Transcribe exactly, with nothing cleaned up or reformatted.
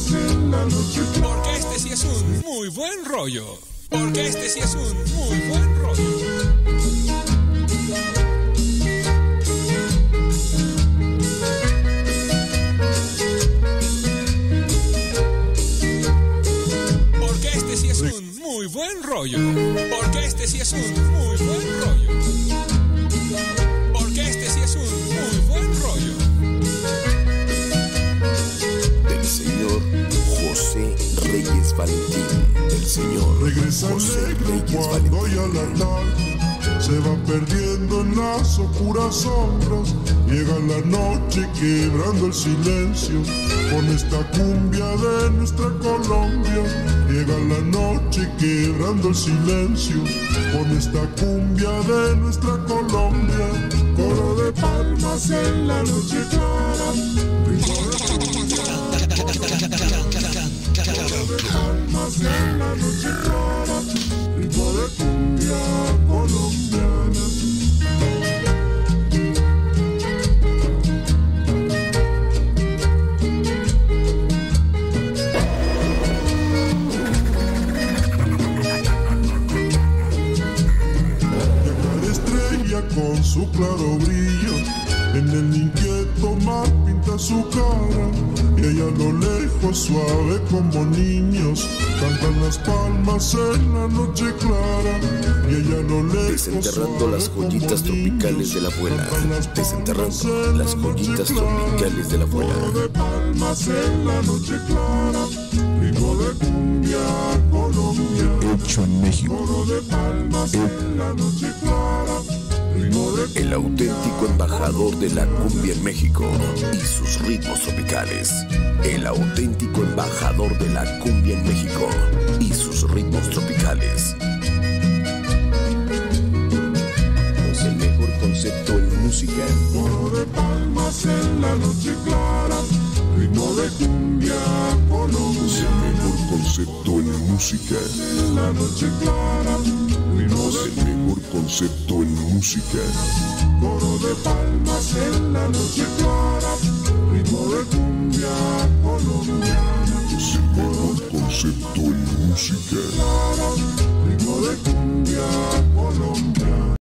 palmas en la noche clara. Porque este sí es un muy buen rollo. Porque este sí es un muy buen rollo. Porque este sí es un muy buen rollo. Porque este sí es un muy buen rollo. Porque este sí es un muy buen rollo. Del señor José Reyes Valentín. Del señor Regresa José el negro Reyes cuando Valentín. ya la tarde se va perdiendo en las oscuras sombras. Llega la noche quebrando el silencio con esta cumbia de nuestra Colombia. Llega la noche quebrando el silencio con esta cumbia de nuestra Colombia. Coro de palmas en la noche clara, ritmo de cumbia. Coro de palmas en la noche clara, ritmo de cumbia colombiana. Con su claro brillo, en el inquieto mar pinta su cara, y ella a lo lejos suave como niños, cantan las palmas en la noche clara, y ella a lo lejos Desenterrando las joyitas tropicales de la abuela. Desenterrando las joyitas tropicales de la abuela. Coro de palmas en la noche clara, ritmo de cumbia colombiana. Hecho en México. Coro de palmas en la noche clara. El auténtico embajador de la cumbia en México y sus ritmos tropicales. El auténtico embajador de la cumbia en México y sus ritmos tropicales. Es el mejor concepto en música. Coro de palmas en la noche clara, ritmo de cumbia colombiana. Es el mejor concepto en música. En la noche clara, ritmo Es de el mejor concepto en música. coro de palmas en la noche clara, ritmo de cumbia colombiana. Es el mejor concepto en música. Clara, ritmo de cumbia